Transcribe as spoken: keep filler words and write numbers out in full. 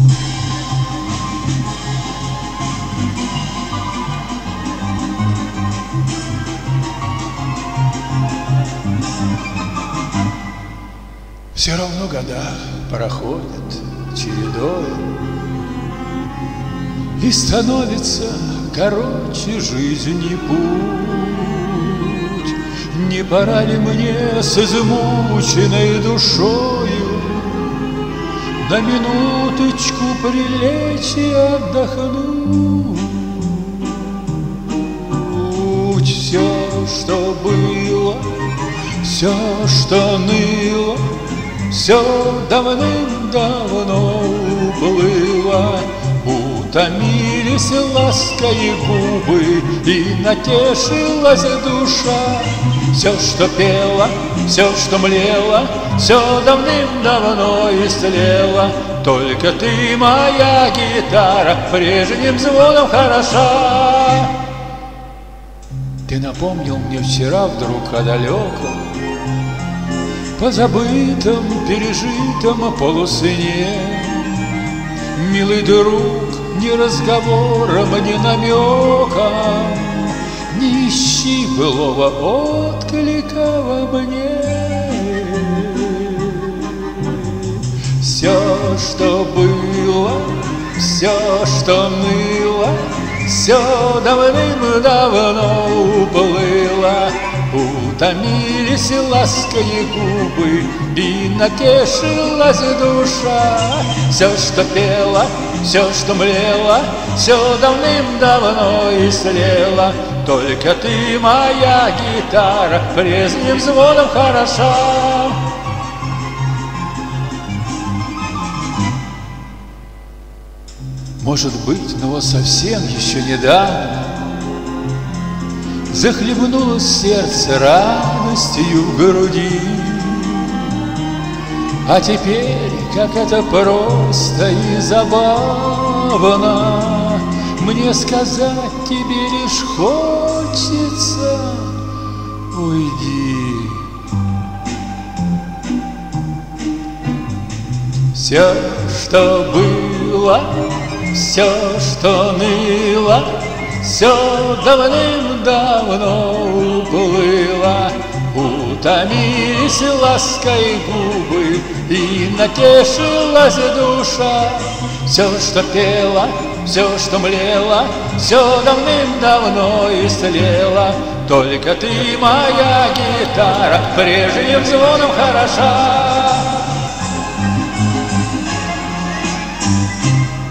Все равно года проходят чередой, и становится короче жизни путь. Не пора ли мне с измученной душою на минуточку прилечь и отдохнуть? Все, что было, все, что ныло, все давным-давно уплыло. Утомились лаской губы, и натешилась душа. Все, что пело, все, что млело, все давным-давно истлело. Только ты, моя гитара, прежним звоном хороша. Ты напомнил мне вчера вдруг о далеком, позабытом, пережитом полусне. Милый друг, ни разговором, ни намеком не ищи былого отклика во мне. Все, что было, все, что ныло, все давным-давно уплыло. Утомились лаской губы, и натешилась душа. Все, что пело, все, что млело, все давным-давно истлело. Только ты, моя гитара, прежним звоном хороша. Может быть, но вот совсем еще недавно захлебнулось сердце радостью в груди. А теперь, как это просто и забавно, мне сказать тебе лишь хочется: уйди. Все, что было, все, что ныло, все давным-давно уплыло. Утомились лаской губы, и натешилась душа. Все, что пело, все, что млело, все давным-давно истлело. Только ты, моя гитара, прежним звоном хороша.